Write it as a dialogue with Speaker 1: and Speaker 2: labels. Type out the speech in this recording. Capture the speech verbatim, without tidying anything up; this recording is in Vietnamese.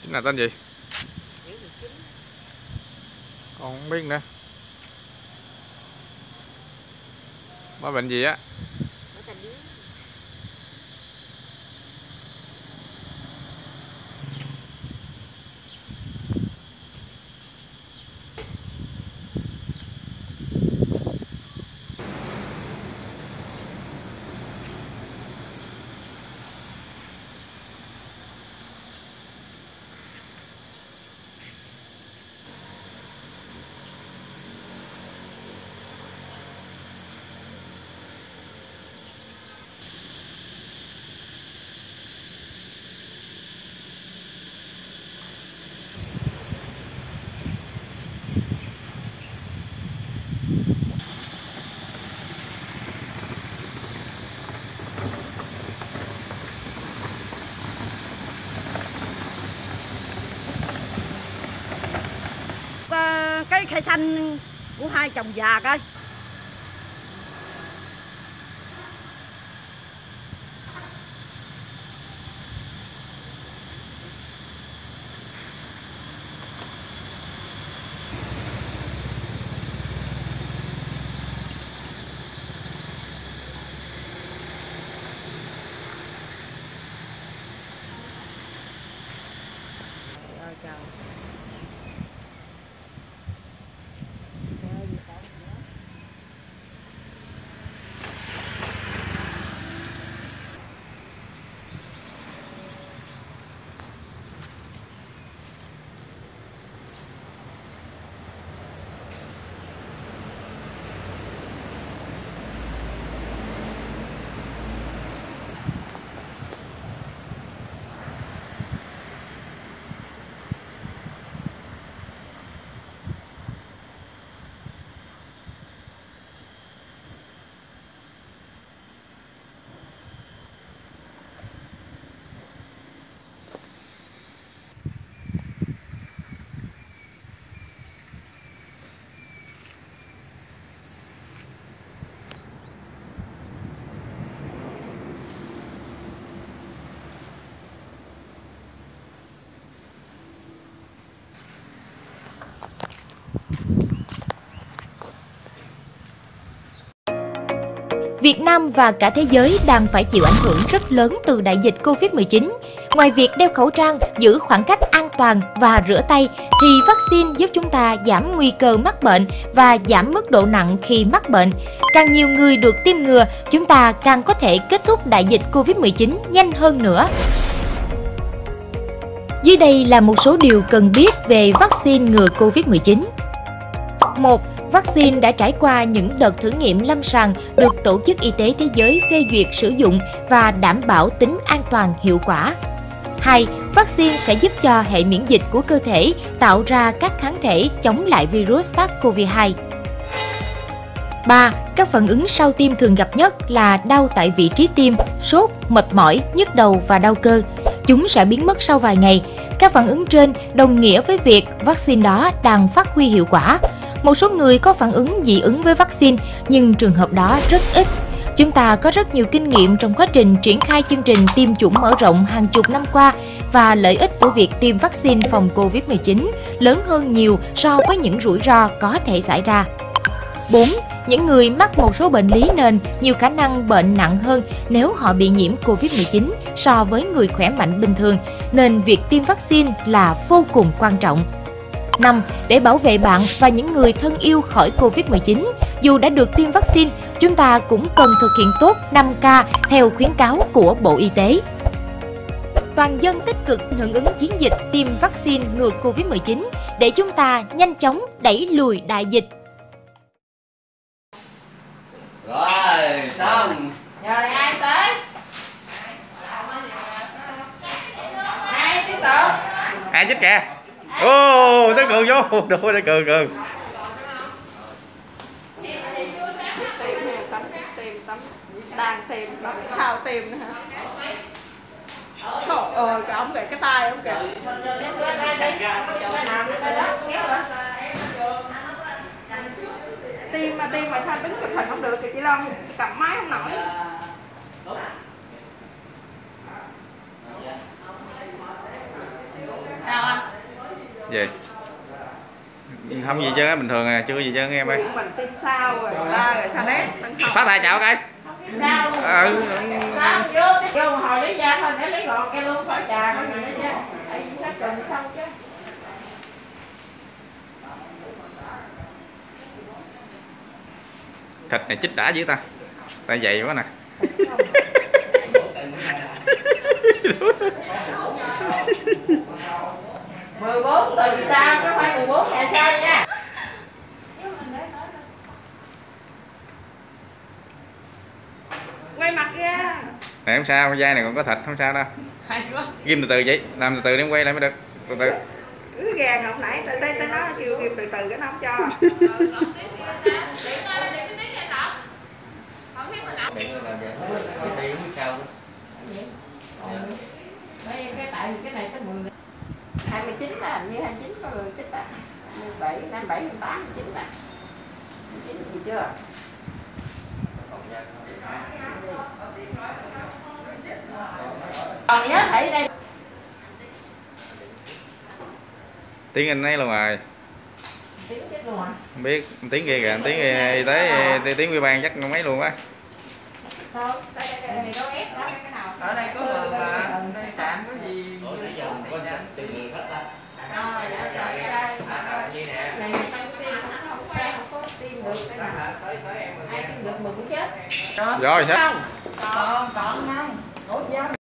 Speaker 1: Cái này tên gì? Con không biết nữa. Có bệnh gì á?
Speaker 2: Cái khay xanh của hai chồng già coi. Rồi chào.
Speaker 3: Việt Nam và cả thế giới đang phải chịu ảnh hưởng rất lớn từ đại dịch Covid mười chín. Ngoài việc đeo khẩu trang, giữ khoảng cách an toàn và rửa tay, thì vaccine giúp chúng ta giảm nguy cơ mắc bệnh và giảm mức độ nặng khi mắc bệnh. Càng nhiều người được tiêm ngừa, chúng ta càng có thể kết thúc đại dịch Covid mười chín nhanh hơn nữa. Dưới đây là một số điều cần biết về vaccine ngừa Covid mười chín. một. Vaccine đã trải qua những đợt thử nghiệm lâm sàng được Tổ chức Y tế Thế giới phê duyệt sử dụng và đảm bảo tính an toàn hiệu quả. hai. Vaccine sẽ giúp cho hệ miễn dịch của cơ thể tạo ra các kháng thể chống lại virus SARS-xê o vê hai. ba. Các phản ứng sau tiêm thường gặp nhất là đau tại vị trí tiêm, sốt, mệt mỏi, nhức đầu và đau cơ. Chúng sẽ biến mất sau vài ngày. Các phản ứng trên đồng nghĩa với việc vaccine đó đang phát huy hiệu quả. Một số người có phản ứng dị ứng với vaccine, nhưng trường hợp đó rất ít. Chúng ta có rất nhiều kinh nghiệm trong quá trình triển khai chương trình tiêm chủng mở rộng hàng chục năm qua, và lợi ích của việc tiêm vaccine phòng Covid mười chín lớn hơn nhiều so với những rủi ro có thể xảy ra. bốn. Những người mắc một số bệnh lý nền nhiều khả năng bệnh nặng hơn nếu họ bị nhiễm Covid mười chín so với người khỏe mạnh bình thường, nên việc tiêm vaccine là vô cùng quan trọng. năm. Để bảo vệ bạn và những người thân yêu khỏi Covid mười chín, dù đã được tiêm vaccine, chúng ta cũng cần thực hiện tốt năm K theo khuyến cáo của Bộ Y tế. Toàn dân tích cực hưởng ứng chiến dịch tiêm vaccine ngừa Covid mười chín để chúng ta nhanh chóng đẩy lùi đại dịch.
Speaker 4: Rồi, xong.
Speaker 2: Giờ này ai tới? Ai tiếp tục?
Speaker 1: Ai chết kìa. Ô, tới Cường vô. Đồ tới Cường Cường.
Speaker 2: Đang tìm, sao tìm nữa hả? Trời ơi, cái ống kìa, cái tay ống kìa. Tim mà tim mà sao đứng chụp hình không được kìa chị Long, cầm máy không nổi. Sao
Speaker 1: Gì? Không gì chứ, bình thường à, chưa gì chứ nghe em ơi.
Speaker 2: Mình tim sao rồi, ta rồi sao đấy?
Speaker 1: Phát tay chào cái. Ừ.
Speaker 2: Vô, vô hồi lấy ra thôi để lấy gọn cái luôn phải trà có gì nữa chứ. Tại vì sắp trùng xong chứ.
Speaker 1: Thịt này chích đã dữ ta. Tại dày quá nè.
Speaker 2: mười bốn tuần sau chứ không phải mười bốn ngày sau nha. Quay mặt ra.
Speaker 1: Này không sao, dai này còn có thịt không sao đâu. Ghim từ từ vậy, làm từ từ để em quay lại mới được. Từ từ.
Speaker 2: Cứ gà hồi nãy tới tới nó kêu ghim từ từ cái nó không cho. Cái tại cái này tới mười hai mươi chín là hình như hai mươi chín có người chích à. hai mươi bảy, năm bảy, tám, hai mươi chín à. hai mươi chín gì chưa? Còn nhớ thấy đây.
Speaker 1: Tiếng Anh ấy luôn rồi.
Speaker 2: Tiếng chết luôn hả?
Speaker 1: Không biết, tiếng kia kìa, tiếng y tế, tiếng ủy ban chắc không mấy luôn á.
Speaker 2: Không, đây đây đây có ép đó cái nào.
Speaker 5: Ở đây có người mà đây chạm có gì
Speaker 4: Ủa nãy giờ mình có từng người hết ta.
Speaker 5: rồi dạ dạ
Speaker 4: Như nè.
Speaker 2: Này người ta không có không có tiêm được cái nào. Ai tiêm được mình cũng chết.
Speaker 1: Rồi sao?
Speaker 2: Còn còn không? Ủa dân.